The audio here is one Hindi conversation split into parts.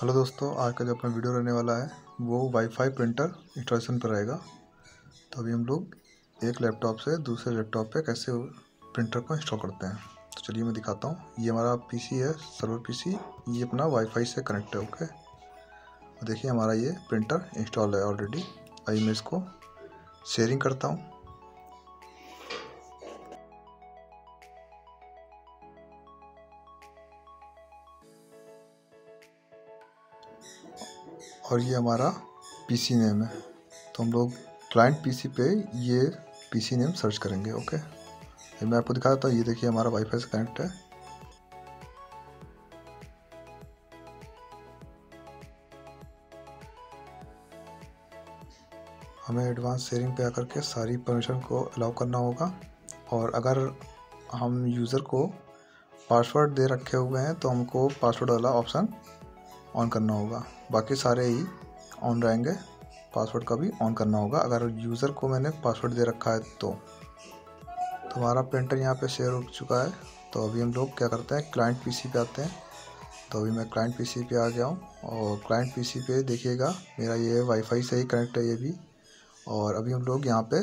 हेलो दोस्तों, आज का जो अपना वीडियो रहने वाला है वो वाईफाई प्रिंटर इंस्टॉलेशन पर रहेगा। तो अभी हम लोग एक लैपटॉप से दूसरे लैपटॉप पे कैसे प्रिंटर को इंस्टॉल करते हैं। तो चलिए मैं दिखाता हूँ। ये हमारा पीसी है, सर्वर पीसी। ये अपना वाईफाई से कनेक्ट है। ओके, तो देखिए हमारा ये प्रिंटर इंस्टॉल है ऑलरेडी। अभी मैं इसको शेयरिंग करता हूँ। और ये हमारा पीसी नेम है। तो हम लोग क्लाइंट पीसी पे ये पीसी नेम सर्च करेंगे। ओके, मैं आपको दिखा देता हूँ। ये देखिए हमारा वाईफाई से कनेक्ट है। हमें एडवांस शेयरिंग पे आकर के सारी परमिशन को अलाउ करना होगा। और अगर हम यूज़र को पासवर्ड दे रखे हुए हैं तो हमको पासवर्ड वाला ऑप्शन ऑन करना होगा। बाकी सारे ही ऑन रहेंगे। पासवर्ड का भी ऑन करना होगा अगर यूज़र को मैंने पासवर्ड दे रखा है तो हमारा प्रिंटर यहाँ पे शेयर हो चुका है। तो अभी हम लोग क्या करते हैं, क्लाइंट पीसी पे आते हैं। तो अभी मैं क्लाइंट पीसी पे आ गया हूँ। और क्लाइंट पीसी पे देखिएगा मेरा ये वाईफाई से ही कनेक्ट है ये भी। और अभी हम लोग यहाँ पे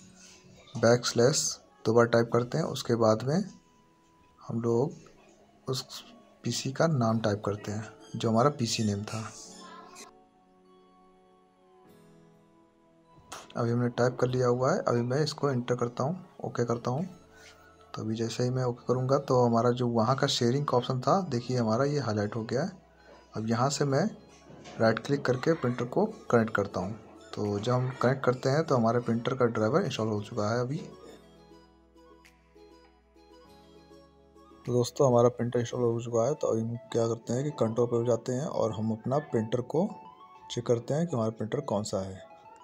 / 2 बार टाइप करते हैं। उसके बाद में हम लोग उस पीसी का नाम टाइप करते हैं जो हमारा पीसी नेम था। अभी हमने टाइप कर लिया हुआ है। अभी मैं इसको इंटर करता हूँ, ओके करता हूँ। तो अभी जैसे ही मैं ओके करूँगा तो हमारा जो वहाँ का शेयरिंग का ऑप्शन था, देखिए हमारा ये हाईलाइट हो गया है। अब यहाँ से मैं राइट क्लिक करके प्रिंटर को कनेक्ट करता हूँ। तो जब हम कनेक्ट करते हैं तो हमारे प्रिंटर का ड्राइवर इंस्टॉल हो चुका है अभी। तो दोस्तों हमारा प्रिंटर इंस्टॉल हो चुका है। तो अभी हम क्या करते हैं कि कंट्रोल पे हो जाते हैं और हम अपना प्रिंटर को चेक करते हैं कि हमारा प्रिंटर कौन सा है।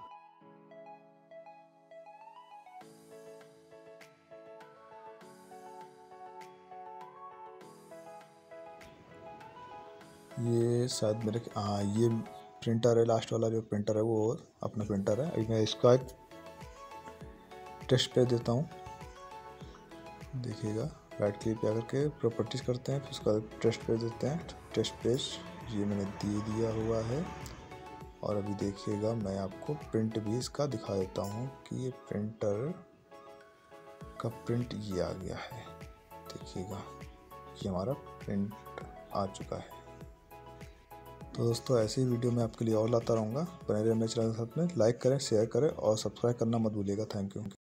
ये शायद मेरे ये प्रिंटर है, लास्ट वाला जो प्रिंटर है वो अपना प्रिंटर है। अभी मैं इसका एक टेस्ट पेज देता हूँ। देखिएगा राइट क्लिक पे आकर के प्रॉपर्टीज़ करते हैं, फिर उसका टेस्ट पेज देते हैं। टेस्ट पेज ये मैंने दिया हुआ है। और अभी देखिएगा मैं आपको प्रिंट भी इसका दिखा देता हूँ कि ये प्रिंटर का प्रिंट ये आ गया है। देखिएगा ये हमारा प्रिंट आ चुका है। तो दोस्तों ऐसी ही वीडियो मैं आपके लिए और लाता रहूँगा। बने रहिए मेरे चैनल के साथ में। लाइक करें, शेयर करें और सब्सक्राइब करना मत भूलिएगा। Thank you.